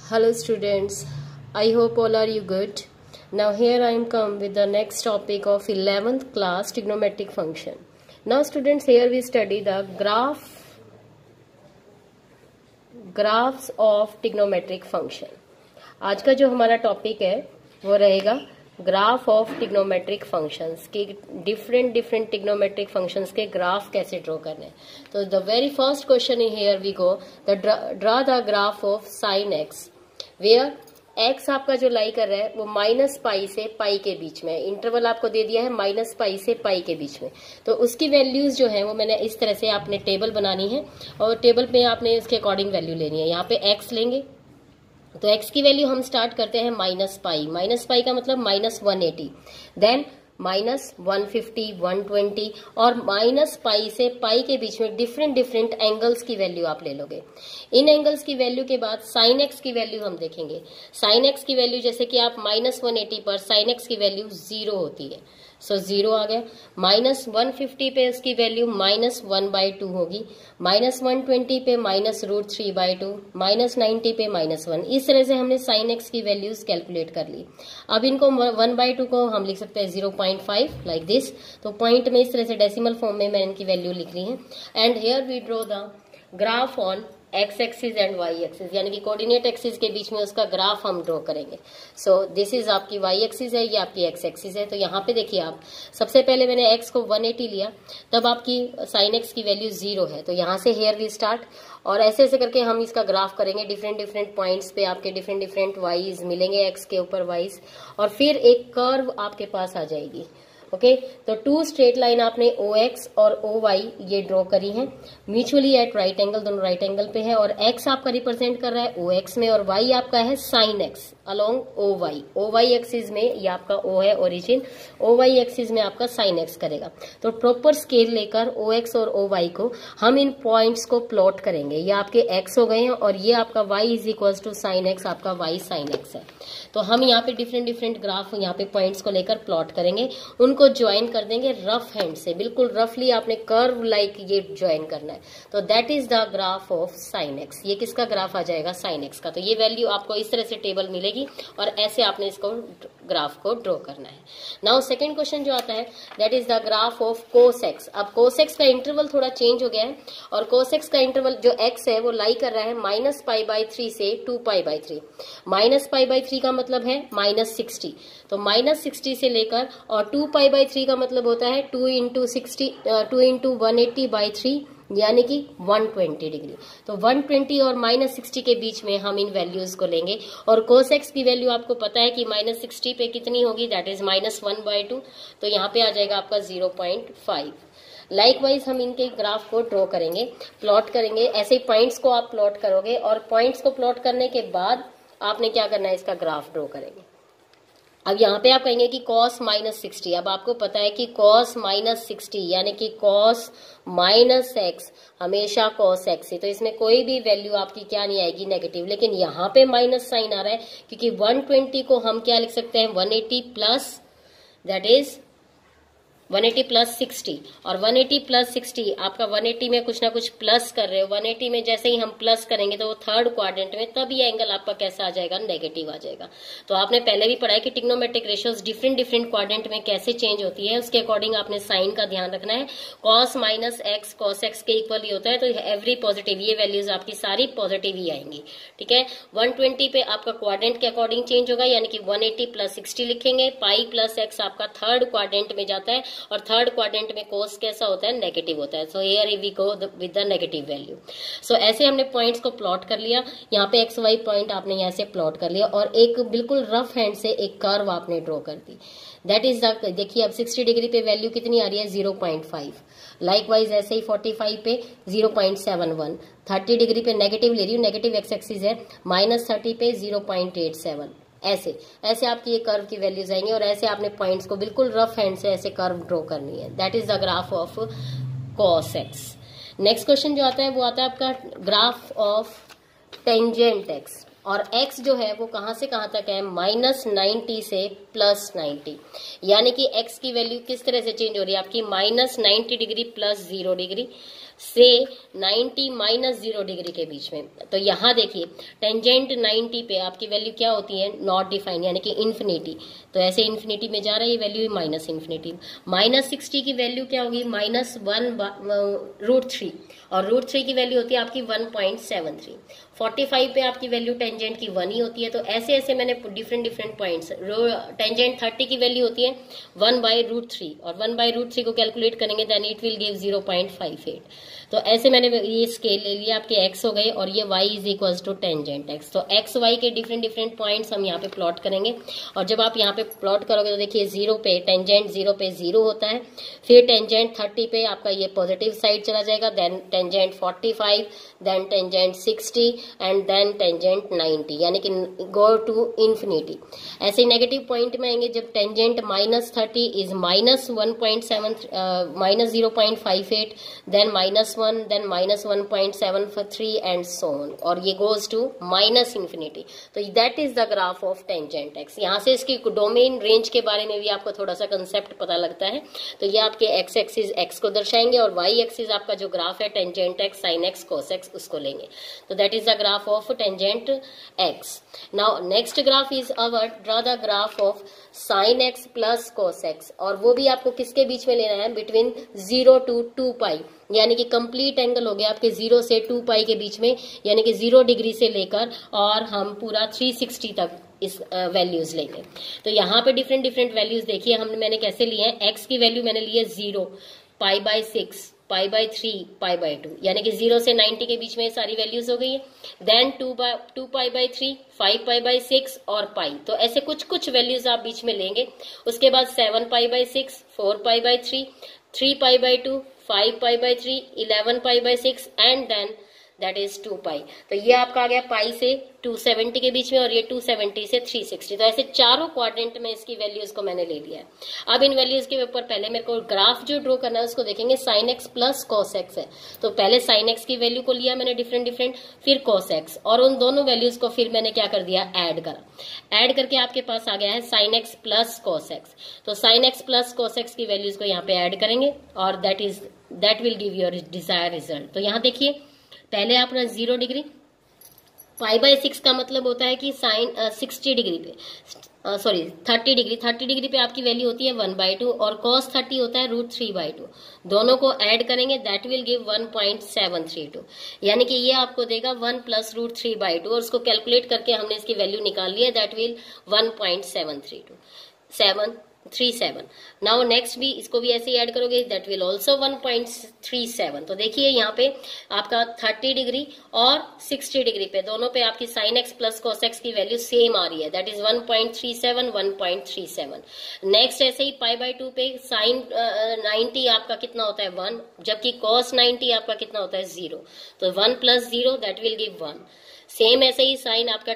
Hello students, I hope all are you good. Now here I am come with the next topic of 11th class trigonometric function. Now students, here we study the graphs of trigonometric function. आज का जो हमारा topic है वो रहेगा graph of trigonometric functions के different trigonometric functions के graph कैसे ड्रॉ करने हैं. तो the very first question in here we go the draw the graph of sine x where x आपका जो लाई कर रहा है वो माइनस पाई से पाई के बीच में, इंटरवल आपको दे दिया है माइनस पाई से पाई के बीच में. तो उसकी वैल्यूज जो है वो मैंने इस तरह से आपने टेबल बनानी है और टेबल पे आपने इसके अकॉर्डिंग वैल्यू लेनी है. यहाँ पे एक्स लेंगे तो x की वैल्यू हम स्टार्ट करते हैं माइनस पाई का मतलब माइनस 180, देन माइनस 150, 120 और माइनस पाई से पाई के बीच में डिफरेंट एंगल्स की वैल्यू आप ले लोगे. इन एंगल्स की वैल्यू के बाद साइन एक्स की वैल्यू हम देखेंगे. साइन एक्स की वैल्यू जैसे कि आप माइनस 180 पर साइन एक्स की वैल्यू 0 होती है, सो 0 आ गया. माइनस 150 पे इसकी वैल्यू माइनस 1/2 होगी, माइनस 120 पे माइनस √3/2, माइनस 90 पे माइनस 1. इस तरह से हमने साइन एक्स की वैल्यूज कैलकुलेट कर ली. अब इनको 1/2 को हम लिख सकते हैं 0.5 लाइक दिस. तो पॉइंट में इस तरह से डेसिमल फॉर्म में मैंने इनकी वैल्यू लिख ली है. And here we draw the graph on x axis and y axis, यानी कि कोऑर्डिनेट एक्सिस के बीच में उसका ग्राफ हम ड्रॉ करेंगे. सो दिस इज आपकी वाई एक्सिस है, ये आपकी एक्स एक्सिस है. तो यहाँ पे देखिए आप, सबसे पहले मैंने एक्स को 180 लिया, तब आपकी साइन एक्स की वैल्यू 0 है. तो यहाँ से हेयर वी स्टार्ट और ऐसे ऐसे करके हम इसका ग्राफ करेंगे. डिफरेंट पॉइंट्स पे आपके डिफरेंट वाइज मिलेंगे एक्स के ऊपर वाइज, और फिर एक कर्व आपके पास आ जाएगी. ओके तो 2 स्ट्रेट लाइन आपने OX और OY ये ड्रॉ करी है म्यूचुअली एट राइट एंगल, दोनों राइट एंगल पे है. और X आपका रिप्रेजेंट कर रहा है OX में और Y आपका है sine X along OY. OY axis में ये आपका O है ओरिजिन, OY एक्सिस में आपका साइन X करेगा. तो प्रॉपर स्केल लेकर OX और OY को हम इन पॉइंट्स को प्लॉट करेंगे. ये आपके X हो गए हैं और ये आपका Y is equal to sine X, आपका Y साइन X है. तो हम यहाँ पे डिफरेंट ग्राफ यहाँ पे पॉइंट्स को लेकर प्लॉट करेंगे, उनको ज्वाइन कर देंगे रफ हैंड से. बिल्कुल रफली आपने कर्व लाइक ये ज्वाइन करना है. तो that is the graph of sine x. ये किसका ग्राफ आ जाएगा? साइन एक्स का. तो ये वैल्यू आपको इस तरह से टेबल मिलेगी और ऐसे आपने इसको ग्राफ को ड्रॉ करना है. नाउ सेकंड क्वेश्चन जो आता है that is the graph of cos x. अब कोस एक्स का इंटरवल थोड़ा चेंज हो गया है और कोस एक्स का इंटरवल जो एक्स है वो लाई कर रहा है माइनस पाई/3 से 2π/3. माइनस पाई/3 का मतलब है माइनस 60. तो माइनस 60 से लेकर और 2π/3 का मतलब होता है 2 इंटू 180/3 यानी कि 120 डिग्री. तो 120 और माइनस 60 के बीच में हम इन वैल्यूज को लेंगे. और कोस एक्स की वैल्यू आपको पता है कि माइनस 60 पे कितनी होगी, दैट इज माइनस 1/2. तो यहाँ पे आ जाएगा आपका 0.5. लाइकवाइज हम इनके ग्राफ को ड्रॉ करेंगे, प्लॉट करेंगे. ऐसे पॉइंट्स को आप प्लॉट करोगे और पॉइंट्स को प्लॉट करने के बाद आपने क्या करना है, इसका ग्राफ ड्रॉ करेंगे. अब यहाँ पे आप कहेंगे कि cos माइनस 60. अब आपको पता है कि cos माइनस 60 यानी कि cos माइनस एक्स हमेशा cos एक्स है. तो इसमें कोई भी वैल्यू आपकी क्या नहीं आएगी, नेगेटिव. लेकिन यहाँ पे माइनस साइन आ रहा है क्योंकि 120 को हम क्या लिख सकते हैं, 180 प्लस, दैट इज 180 प्लस 60. और 180 प्लस 60 आपका 180 में कुछ ना कुछ प्लस कर रहे हो. 180 में जैसे ही हम प्लस करेंगे तो वो थर्ड क्वाड्रेंट में, तब ये एंगल आपका कैसा आ जाएगा, नेगेटिव आ जाएगा. तो आपने पहले भी पढ़ा है कि ट्रिग्नोमेट्रिक रेशियोज डिफरेंट क्वाड्रेंट में कैसे चेंज होती है, उसके अकॉर्डिंग आपने साइन का ध्यान रखना है. Cos minus x cos x के इक्वल ही होता है. तो एवरी पॉजिटिव, ये वैल्यूज आपकी सारी पॉजिटिव ही आएंगी. ठीक है, 120 पे आपका क्वाड्रेंट के अकॉर्डिंग चेंज होगा, यानी कि 180 प्लस 60 लिखेंगे. पाई प्लस एक्स आपका थर्ड क्वाड्रेंट में जाता है और थर्ड क्वाड्रेंट में कोस कैसा होता है, नेगेटिव होता है. So here we go with the negative value. So ऐसे हमने पॉइंट्स को प्लॉट कर लिया. यहाँ पे एक्स वाई पॉइंट आपने यहाँ से प्लॉट कर लिया और एक बिल्कुल रफ हैंड से एक कर्व आपने ड्रॉ कर दी. दैट इज द, देखिए अब 60 डिग्री पे वैल्यू कितनी आ रही है, 0.5. लाइकवाइज ऐसे ही 45 पे 0.71. 30 डिग्री पे नेगेटिव ले रही हूँ, नेगेटिव एक्स एक्सिस है, माइनस 30 पे 0.87. ऐसे ऐसे आपकी ये कर्व की वैल्यूज आएंगी और ऐसे आपने पॉइंट्स को बिल्कुल रफ हैंड से ऐसे कर्व ड्रॉ करनी है. That is the graph of cos x. Next question जो आता है वो आता है आपका ग्राफ ऑफ टेंजेंट x. और x जो है वो कहां से कहां तक है, माइनस 90 से प्लस 90. यानी कि x की वैल्यू किस तरह से चेंज हो रही है आपकी, माइनस 90 डिग्री प्लस 0 डिग्री. से 90 माइनस 0 डिग्री के बीच में। तो यहाँ देखिए टेंजेंट 90 पे आपकी वैल्यू क्या होती है, नॉट डिफाइन, यानी कि इन्फिनिटी। तो ऐसे इन्फिनिटी में जा रहा है ये वैल्यू माइनस इन्फिनिटी। माइनस 60 की वैल्यू क्या होगी, -1/√3, और √3 की वैल्यू होती है आपकी 1.73। 45 पे आपकी वैल्यू टेंजेंट की 1 ही होती है। तो ऐसे ऐसे मैंने डिफरेंट पॉइंट्स, टेंजेंट 30 की वैल्यू होती है 1/√3, और 1/√3 को कैलकुलेट करेंगे देन इट विल गिव 0.58। तो ऐसे मैंने ये स्केल ले लिया, आपके x हो गए, और ये y is equal to tangent x। तो x y के डिफरेंट पॉइंट्स हम यहाँ पे प्लॉट करेंगे, और जब आप यहाँ पे प्लॉट करोगे तो देखिए 0 पे टेंजेंट 0 पे 0 होता है, फिर टेंजेंट 30 पे आपका ये पॉजिटिव साइड चला जाएगा, then tangent 45, then tangent 60 and then tangent 90, यानी कि गो टू इन्फिनिटी। ऐसे नेगेटिव पॉइंट में आएंगे जब tangent -30 is -0.58, then -1, then -1.73 and so on, और ये गोज टू माइनस इन्फिनिटी। तो that is the graph of tangent x. यहाँ से इसकी डोमेन रेंज के बारे में भी आपको थोड़ा सा कंसेप्ट पता लगता है। तो ये आपके एक्स एक्सिस एक्स को दर्शाएंगे, और वाई एक्सिस आपका जो ग्राफ है tangent x sine x cos x उसको लेंगे। तो that is the graph of tangent x. Now next graph is our draw the graph of sine x plus cos x, और वो भी आपको किसके बीच में लेना है, बिटवीन 0 to 2 पाई, यानी कि कंप्लीट एंगल हो गया आपके 0 से 2 पाई के बीच में, यानी कि 0 डिग्री से लेकर और हम पूरा 360 तक इस वैल्यूज लेंगे। तो यहाँ पे डिफरेंट वैल्यूज देखिए मैंने कैसे लिए हैं। एक्स की वैल्यू मैंने ली है 0, π/6, π/3, π/2, यानी कि 0 से 90 के बीच में सारी वैल्यूज हो गई है। देन 2π/3, 5π/6 और पाई। तो ऐसे कुछ वैल्यूज आप बीच में लेंगे। उसके बाद 7π/6, 4π/3, 3π/2, 5π/3, 11π/6 and then that is 2 pi. तो ये आपका आ गया पाई से 270 के बीच में, और ये 270 से 360। तो ऐसे चारों क्वाड्रेंट में इसकी वैल्यूज को मैंने ले लिया है। अब इन वैल्यूज के ऊपर पहले मेरे को ग्राफ जो ड्रॉ करना है उसको देखेंगे। Sine x plus cos x है, तो पहले साइन एक्स की वैल्यू को लिया मैंने डिफरेंट, फिर कॉस एक्स, और उन दोनों वैल्यूज को फिर मैंने क्या कर दिया, ऐड करा। ऐड करके आपके पास आ गया है sine x plus cos x. तो sine x plus cos x की वैल्यूज को यहाँ पे ऐड करेंगे, और that will give your desire result. तो यहाँ देखिए पहले आपने 0 डिग्री, π/6 का मतलब होता है कि साइन 60 डिग्री पे, 30 डिग्री पे आपकी वैल्यू होती है 1/2, और cos 30 होता है √3/2। दोनों को ऐड करेंगे दैट विल गिव 1.732, यानी कि ये आपको देगा 1 + √3/2, और उसको कैलकुलेट करके हमने इसकी वैल्यू निकाल ली है, दैट विल 1.737। नाउ नेक्स्ट भी इसको भी ऐसे ही ऐड करोगे, दैट विल ऑल्सो 1.37। तो देखिए यहाँ पे आपका 30 डिग्री और 60 डिग्री पे दोनों पे आपकी sine x plus cos x की वैल्यू सेम आ रही है, दैट इज 1.37, 1.37। नेक्स्ट ऐसे ही π/2 पे साइन 90 आपका कितना होता है 1, जबकि cos 90 आपका कितना होता है 0। तो 1 + 0 दैट विल गिव 1। सेम ऐसे ही साइन आपका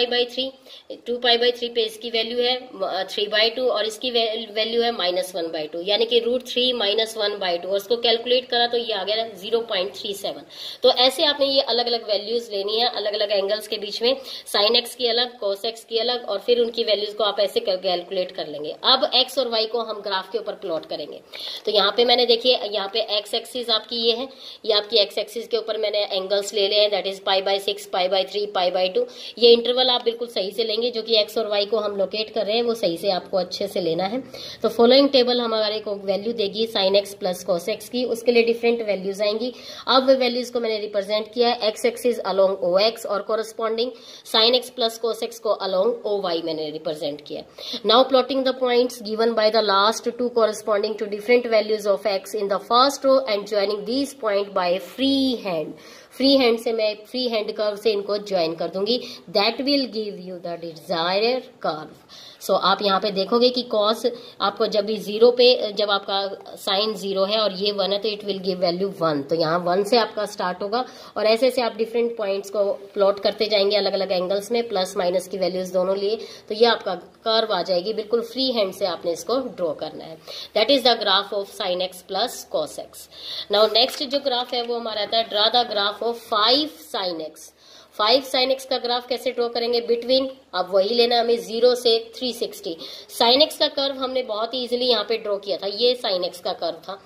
2π/3 पे इसकी वैल्यू है 3/2, और इसकी वैल्यू है -1/2, यानी कि √3 - 1/2, और उसको कैलकुलेट करा तो ये आ गया 0.37। तो ऐसे आपने ये अलग अलग वैल्यूज लेनी है, अलग अलग एंगल्स के बीच में, साइन एक्स की अलग, कॉस एक्स की अलग, और फिर उनकी वैल्यूज को आप ऐसे कैलकुलेट कर लेंगे। अब एक्स और वाई को हम ग्राफ के ऊपर प्लॉट करेंगे। तो यहाँ पे मैंने देखिए यहाँ पे एक्स एक्सिस आपकी ये है, ये आपकी एक्स एक्सिस के ऊपर मैंने एंगल्स ले लिए हैं, दैट इज π/6, π/3, π/2। ये इंटरवल आप बिल्कुल सही से लेंगे, जो कि एक्स और वाई को हम लोकेट कर रहे हैं वो सही से आपको अच्छे से लेना है। तो फॉलोइंग टेबल हमारे को वैल्यू देगी sine x plus cos x की, उसके लिए डिफरेंट वैल्यूज आएंगी। अब वे वैल्यूज को मैंने रिप्रेजेंट किया है, x axis along O X और corresponding sine x plus cos x को अलोंग ओ वाई मैंने रिप्रेजेंट किया। Now plotting the points given by the last two corresponding to different values of x in the first row and joining these point by free hand. Free hand से मैं free hand curve से इनको join कर दूंगी, that will give you the desired curve. So आप यहाँ पे देखोगे कि कॉस आपको जब भी 0 पे, जब आपका साइन 0 है और ये 1 है तो इट विल गिव वैल्यू 1। तो यहाँ 1 से आपका स्टार्ट होगा, और ऐसे ऐसे आप डिफरेंट पॉइंट्स को प्लॉट करते जाएंगे अलग अलग एंगल्स में, प्लस माइनस की वैल्यूज दोनों लिए। तो ये आपका कर्व आ जाएगी, बिल्कुल फ्री हैंड से आपने इसको ड्रॉ करना है। That is the graph of sine x plus cos x. Now next जो ग्राफ है वो हमारा आता है draw the graph of 5 sine x. 5 sine x का ग्राफ कैसे ड्रॉ करेंगे, बिटवीन, अब वही लेना हमें 0 से 360। साइन एक्स का कर्व हमने बहुत ही इजीली यहाँ पे ड्रॉ किया था, ये साइन एक्स का कर्व था।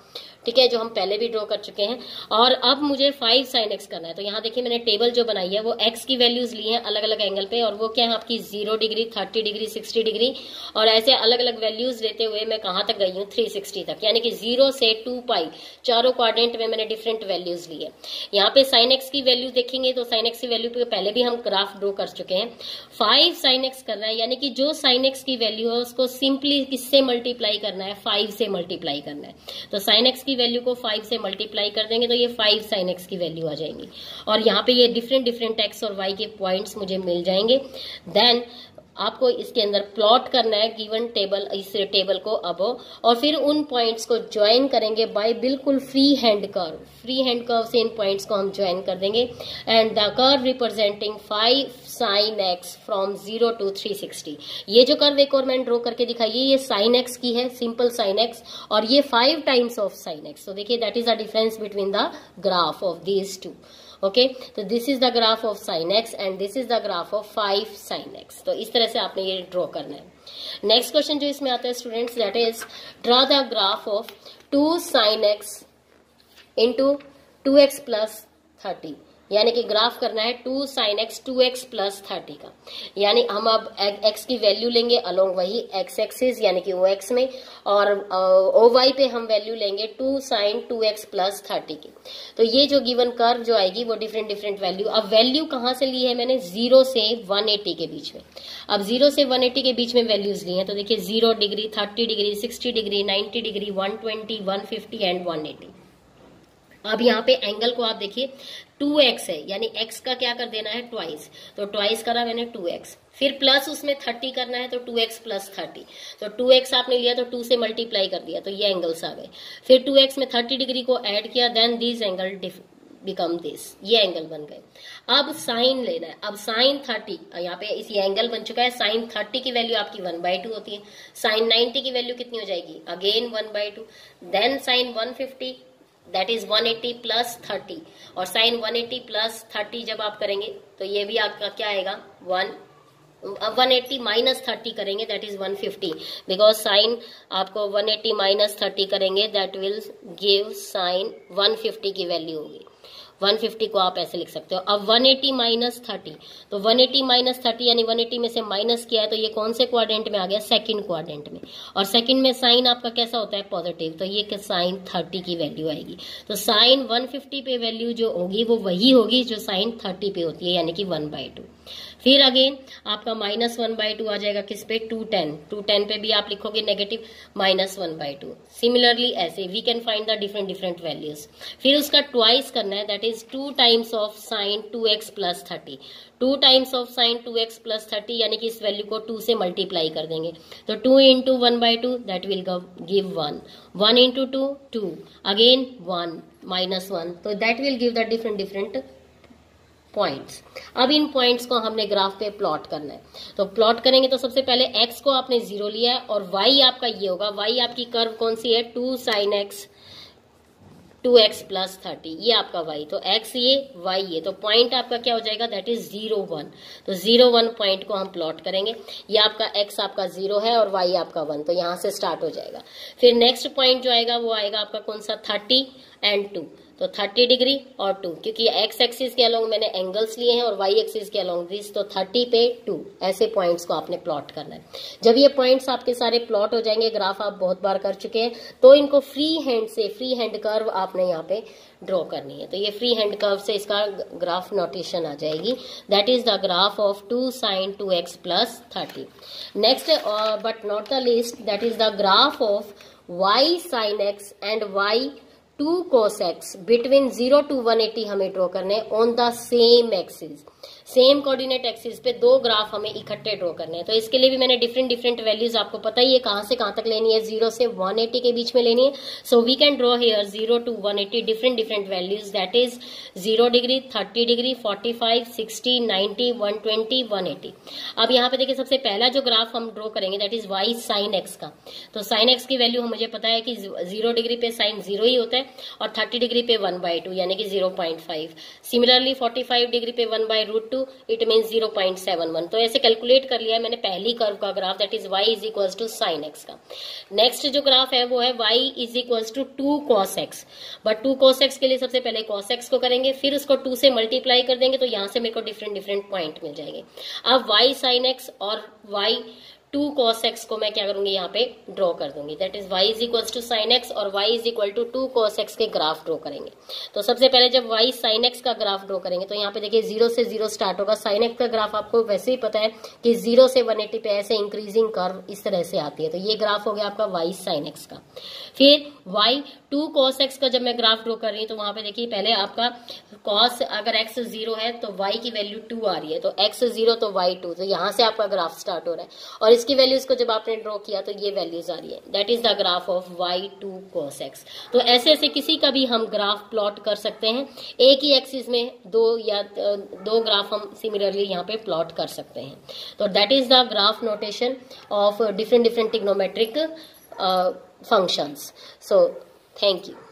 ठीक है, जो हम पहले भी ड्रॉ कर चुके हैं। और अब मुझे 5 sin x करना है। तो यहाँ देखिए मैंने टेबल जो बनाई है वो x की वैल्यूज ली हैं अलग अलग एंगल पे, और वो क्या है आपकी 0 डिग्री, 30 डिग्री, 60 डिग्री, और ऐसे अलग अलग वैल्यूज लेते हुए मैं कहाँ तक गई हूँ 360 तक, यानी कि 0 से 2 पाई चारों क्वाड्रेंट में मैंने डिफरेंट वैल्यूज ली है। यहाँ पे sin x की वैल्यू देखेंगे तो sin x की वैल्यू पे पहले भी हम ग्राफ ड्रॉ कर चुके हैं। 5 sin x करना है, यानी कि जो sin x की वैल्यू है उसको सिंपली किससे मल्टीप्लाई करना है, 5 से मल्टीप्लाई करना है। तो sin x की वैल्यू को 5 से मल्टीप्लाई कर देंगे तो ये 5 sin x की वैल्यू आ जाएंगी, और यहाँ पे ये डिफरेंट डिफरेंट x और y के पॉइंट्स मुझे मिल जाएंगे। देन आपको इसके अंदर प्लॉट करना है गिवन टेबल, इस टेबल को अबो, और फिर उन पॉइंट्स को ज्वाइन करेंगे बाय बिल्कुल free hand curve. Free hand curve से इन पॉइंट्स को हम ज्वाइन कर देंगे, and the curve representing 5 sin x from 0 to 360। ये जो कर्व एक और मैंने ड्रॉ करके दिखाई है ये sin x की है, सिंपल sin x, और ये 5 टाइम्स ऑफ sin x। तो देखिए that is the difference between the graph of these two. Okay, तो this is the graph of sin x and this is the graph of 5 sin x। तो इस तरह से आपने ये ड्रॉ करना है। नेक्स्ट क्वेश्चन जो इसमें आता है students, that is draw the graph of 2 sin x into 2x plus 30, यानी कि ग्राफ करना है 2 sin x 2x प्लस 30 का। यानी हम अब x की वैल्यू लेंगे अलोंग वही x एक्सिस यानी कि OX में, और OY पे हम वैल्यू लेंगे 2 sin 2x प्लस 30 की। तो ये जो गिवन कर्व जो आएगी वो डिफरेंट डिफरेंट वैल्यू, अब वैल्यू कहाँ से ली है मैंने, 0 से 180 के बीच में। अब 0 से 180 के बीच में वैल्यूज ली हैं, तो देखिए 0 degree, 30 degree, 60 degree, 90 degree, 120, 150 and 180। अब यहाँ पे एंगल को आप देखिए 2x है, यानी x का क्या कर देना है ट्वाइस, तो ट्वाइस करा मैंने 2x, फिर प्लस उसमें 30 करना है तो 2x प्लस 30, तो 2x आपने लिया तो 2 से मल्टीप्लाई कर दिया तो ये एंगल्स आ गए, फिर 2x में 30 डिग्री को ऐड किया, then this angle become this, ये एंगल बन गए। अब साइन लेना है, अब साइन 30, यहाँ पे इस एंगल बन चुका है, साइन 30 की वैल्यू आपकी 1/2 होती है, साइन 90 की वैल्यू कितनी हो जाएगी, again 1/2, then sine 150 that is 180 plus 30, और साइन 180 प्लस 30 जब आप करेंगे तो ये भी आपका क्या आएगा 180 माइनस 30 करेंगे दैट इज 150, बिकॉज साइन आपको 180 माइनस 30 करेंगे दैट विल गिव साइन 150 की वैल्यू होगी। 150 को आप ऐसे लिख सकते हो। अब 180 माइनस 30, तो 180 माइनस 30 यानी 180 में से माइनस किया है तो ये कौन से क्वाड्रेंट में आ गया, सेकंड क्वाड्रेंट में, और सेकंड में साइन आपका कैसा होता है पॉजिटिव, तो ये साइन 30 की वैल्यू आएगी। तो साइन 150 पे वैल्यू जो होगी वो वही होगी जो साइन 30 पे होती है, यानी कि 1/2। फिर अगेन आपका माइनस 1/2 आ जाएगा किस पे, 210 पे भी आप लिखोगे नेगेटिव माइनस 1/2। सिमिलरली ऐसे we can find the different different values. फिर उसका ट्वाइस करना है that is 2 times of sine 2x plus 30, 2 times of sine 2x plus 30, यानी कि इस वैल्यू को 2 से मल्टीप्लाई कर देंगे, तो 2 into 1/2 that will give 1, 1 into 2 2, again 1 minus 1, तो that will give the different different points. अब इन पॉइंट्स को हमने ग्राफ पे प्लॉट करना है, तो प्लॉट करेंगे तो सबसे पहले x को आपने 0 लिया है, और y आपका ये होगा, y आपकी कर्व कौन सी है 2 sin x 2x प्लस 30, ये आपका y, तो x ये y ये, तो पॉइंट आपका क्या हो जाएगा दैट इज 0 1, तो 0 1 पॉइंट को हम प्लॉट करेंगे। ये आपका x आपका 0 है और y आपका 1, तो यहाँ से स्टार्ट हो जाएगा। फिर नेक्स्ट पॉइंट जो आएगा वो आएगा आपका कौन सा 30 एंड 2, तो 30 डिग्री और 2, क्योंकि x एक्सिस के अलोंग मैंने एंगल्स लिए हैं और y एक्सिस के अलोंग दिस, तो 30 पे 2, ऐसे पॉइंट्स को आपने प्लॉट करना है। जब ये पॉइंट्स आपके सारे प्लॉट हो जाएंगे, ग्राफ आप बहुत बार कर चुके हैं, तो इनको फ्री हैंड से, फ्री हैंड कर्व आपने यहाँ पे ड्रॉ करनी है। तो ये फ्री हैंड कर्व से इसका ग्राफ नोटेशन आ जाएगी, that is the graph of 2 sin 2x plus 30। Next but not the least, that is the graph of y sin x and y 2 cos x between 0 to 180 हमें ड्रॉ करने on the same axis, same coordinate axis पे 2 graph हमें इकट्ठे draw करने हैं। तो इसके लिए भी मैंने डिफरेंट डिफरेंट वैल्यूज, आपको पता ही है कहां से कहां तक लेनी है, 0 से 180 के बीच में लेनी है। So we can draw here 0 to 180 different different values, that is 0 degree, 30 degree, 45, 60, 90, 120, 180। अब यहाँ पे देखिए सबसे पहला जो ग्राफ हम ड्रॉ करेंगे that is y sin x का, तो sin x की वैल्यू मुझे पता है कि 0 डिग्री पे साइन 0 ही होता है, है, और 30 डिग्री पे 1/2 यानी कि 0.5। सिमिलरली 45 डिग्री पे 1/√2 इट मीन 0.71। तो ऐसे कैलकुलेट कर लिया है मैंने पहली कर्व का graph, that is y is equal to sine x का। नेक्स्ट जो ग्राफ है वो है y is equal to 2 cos x, but 2 cos x के लिए सबसे पहले cos x को करेंगे, फिर उसको 2 से मल्टीप्लाई कर देंगे, तो यहां से मेरे को डिफरेंट डिफरेंट पॉइंट मिल जाएंगे। अब y sin x और y 2 cos x को मैं क्या करूंगी यहाँ पे ड्रॉ कर दूंगी, that is y is equal to sine x और y is equal to 2 cos x के ग्राफ ड्रॉ करेंगे। तो सबसे पहले जब y sin x का ग्राफ ड्रॉ करेंगे तो यहाँ पे देखिए 0 से 0 स्टार्ट होगा। साइन एक्स का ग्राफ आपको वैसे ही पता है कि 0 से 180 पे ऐसे इंक्रीजिंग कर्व इस तरह से आती है, तो ये ग्राफ हो गया आपका y sin x का। फिर y 2 cos x का जब मैं ग्राफ ड्रॉ कर रही हूँ तो वहां पे देखिए पहले आपका cos अगर x 0 है तो y की वैल्यू 2 आ रही है, तो x 0 तो y 2, तो यहाँ से आपका ग्राफ स्टार्ट हो रहा है, और इसकी वैल्यूज को जब आपने ड्रॉ किया तो ये वैल्यूज आ रही है, that is the graph of y 2 cos x। तो ऐसे ऐसे किसी का भी हम ग्राफ प्लॉट कर सकते हैं, एक ही एक्सिस में दो ग्राफ हम सिमिलरली यहाँ पे प्लॉट कर सकते हैं। तो that is the graph notation of different different trigonometric functions. So thank you.